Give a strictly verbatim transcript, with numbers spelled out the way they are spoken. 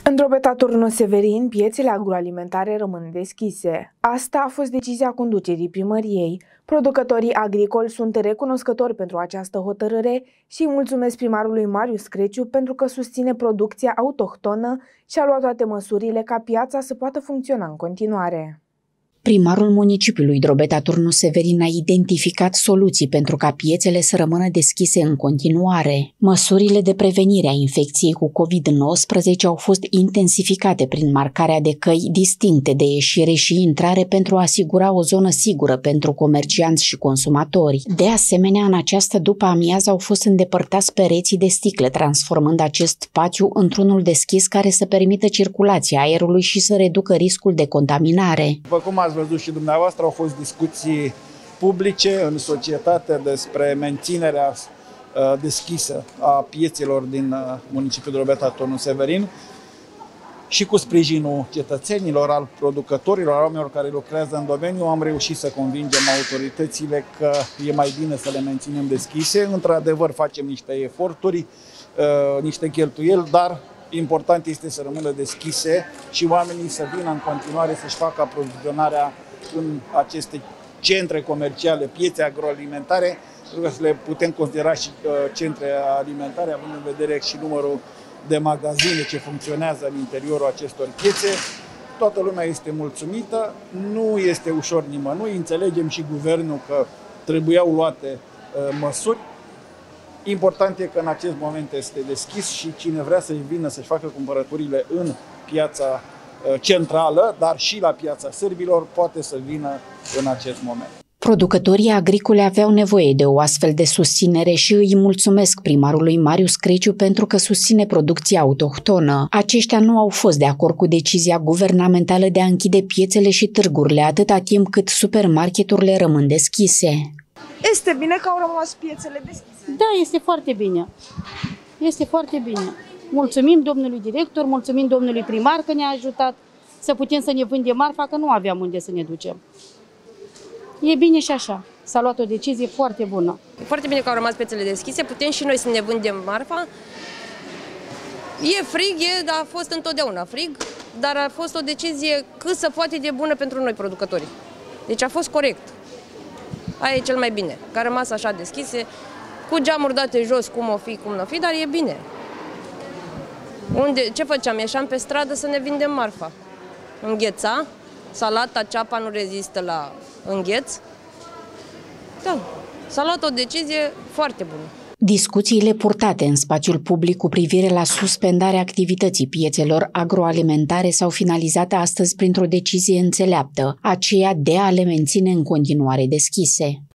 În Drobeta Turnul Severin, piețele agroalimentare rămân deschise. Asta a fost decizia conducerii primăriei. Producătorii agricoli sunt recunoscători pentru această hotărâre și îi mulțumesc primarului Marius Creciu pentru că susține producția autohtonă și a luat toate măsurile ca piața să poată funcționa în continuare. Primarul municipiului Drobeta Turnul Severin a identificat soluții pentru ca piețele să rămână deschise în continuare. Măsurile de prevenire a infecției cu covid nouăsprezece au fost intensificate prin marcarea de căi distincte de ieșire și intrare pentru a asigura o zonă sigură pentru comercianți și consumatori. De asemenea, în această după-amiază au fost îndepărtați pereții de sticle, transformând acest spațiu într-unul deschis care să permită circulația aerului și să reducă riscul de contaminare. După cum ați văzut și dumneavoastră, au fost discuții publice în societate despre menținerea uh, deschisă a piețelor din uh, municipiul Drobeta Turnul Severin și cu sprijinul cetățenilor, al producătorilor, al oamenilor care lucrează în domeniu, am reușit să convingem autoritățile că e mai bine să le menținem deschise. Într-adevăr, facem niște eforturi, uh, niște cheltuieli, dar important este să rămână deschise și oamenii să vină în continuare să-și facă aprovizionarea în aceste centre comerciale, piețe agroalimentare, pentru că le putem considera și centre alimentare, având în vedere și numărul de magazine ce funcționează în interiorul acestor piețe. Toată lumea este mulțumită, nu este ușor nimănui, înțelegem și guvernul că trebuiau luate măsuri. Important e că în acest moment este deschis și cine vrea să vină să-și facă cumpărăturile în piața centrală, dar și la piața sârbilor, poate să vină în acest moment. Producătorii agricole aveau nevoie de o astfel de susținere și îi mulțumesc primarului Marius Creciu pentru că susține producția autohtonă. Aceștia nu au fost de acord cu decizia guvernamentală de a închide piețele și târgurile atâta timp cât supermarketurile rămân deschise. Este bine că au rămas piețele deschise? Da, este foarte bine. Este foarte bine. Mulțumim domnului director, mulțumim domnului primar că ne-a ajutat să putem să ne vândem marfa, că nu aveam unde să ne ducem. E bine și așa. S-a luat o decizie foarte bună. Foarte bine că au rămas piețele deschise, putem și noi să ne vândem marfa. E frig, e, dar a fost întotdeauna frig, dar a fost o decizie cât se poate de bună pentru noi producătorii. Deci a fost corect. Aia e cel mai bine, că a rămas așa deschise, cu geamuri date jos, cum o fi, cum nu o fi, dar e bine. Unde, ce făceam? Ieșeam pe stradă să ne vindem marfa. Îngheța, salata, ceapa nu rezistă la îngheț. Da, s-a luat o decizie foarte bună. Discuțiile purtate în spațiul public cu privire la suspendarea activității piețelor agroalimentare s-au finalizat astăzi printr-o decizie înțeleaptă, aceea de a le menține în continuare deschise.